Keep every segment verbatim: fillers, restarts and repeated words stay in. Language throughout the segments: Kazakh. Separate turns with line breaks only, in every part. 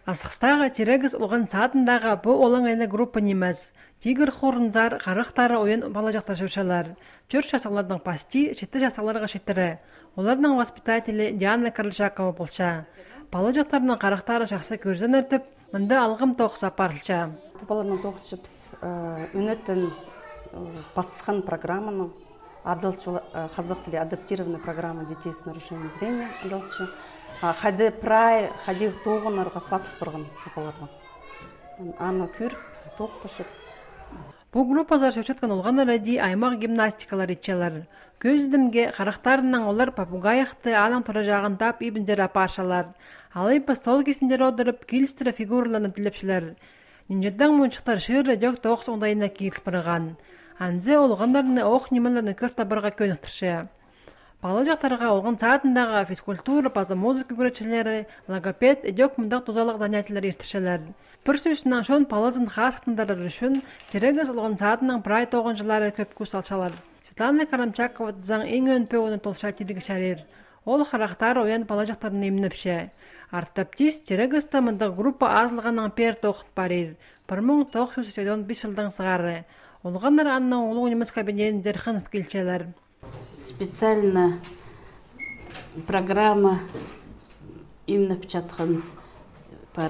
Асықстағы терегіз ұлған саатындағы бұл олың әйні группа немез. Тигр хорынзар, қарықтары ойын балажақта жөшелер. Чөрт жасалардың пасти, шетті жасаларға шеттірі. Олардың воспитатели Диана Карлышакова болша. Балажақтарының қарықтары жақсы көрзен әртіп, мұнда алғым тоқса парылша.
Баларының тоқшы біз үнеттен пасыған программаның қазақ тілі адаптированная программа детей с нарушением зрения адалчы. Хады прай, хады тоғынарға пасық бұрғын апаларға. Аны көріп, тоқ пашықс.
Бұл группазар шөпшеткен олған әрәді аймақ гимнастикалар етчелер. Көздімге қарақтарынан олар папугаяқты аның тұра жағын тап ебіндер апаршалар. Алайпа стол кесіндер одырып, келістірі фигураланы тілепшілер. Нинжеттен мұншықтар шыры дөк тоқ соңдайына кейтіл бұрған. Анзе олғандарыны оқ немелеріні көрт табырға көніктірші. Балажақтарға олған саатындағы физкультура, паза музыка көречелері, логопед, өдек мұндақ тозалық занятелер ертішелер. Бір сөзінен шон палазын қасықтындары үшін терегіз олған саатының прай тоғын жылары көп көз алшалар. Светлана Карамчакова заң ең өнпе оны толша терегі шарер. Ол қарақтары оян балажақтарын емініпше. Арттаптис терегізді мұндақ группа азылғанның пер тоқыт барер. бір мың тоғыз жүз сексен бес жылдан сығары. Олғандар анның олы неміз кабинетін зерханып келчелер.
Специально программа именно печатхан пар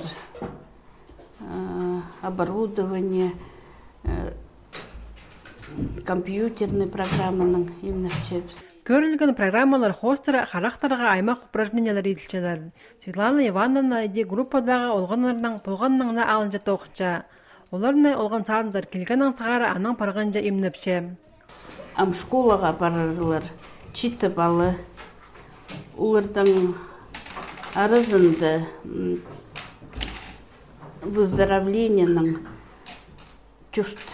оборудование, компьютерный программаның именно печатхан.
Көрілген программалар хостера харақтарға аймақ упражнениялар етілчелер. Светлана Ивановна еде группадағы олғанларының толғанныңына алынжа тоқынша. Оларны олған сағынзар келгенің сағары аның парғанжа емніпше.
Ам школаға барарлар, читіп алы, олардың арызынды выздоровленияның чүшт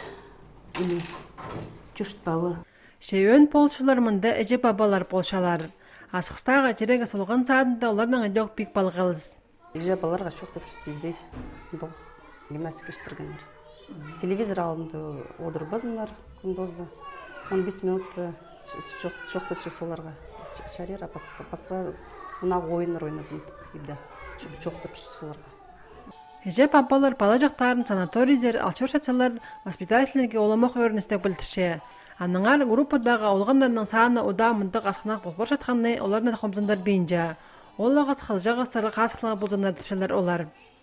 балы.
Шейөн полшылар мұнда әже бабалар полшалар. Асықстағы терегі солған сағында оларның әдек пик балғалыз.
Әже баларға шоқтып жүсейдей, гимнастика іштіргендер. Телевизор алынды одыр базынлар күндозы. он бес минут шоқтып жүс оларға шарер, апасыға ұнағы ойыныр ойназын ебді. Шоқтып жүс оларға.
Әже бабалар балажақтарын санаторийдер, алшоршатсалар, воспитательнерге оламақ өріністек білтіше. Аныңар группадағы олғандарының саны ода мұндық асқынақ болбар жатқанны оларынан қомзандар бейінжа. Олағыз қыз жағастары қасықлығы болзандар тіпшелер олар.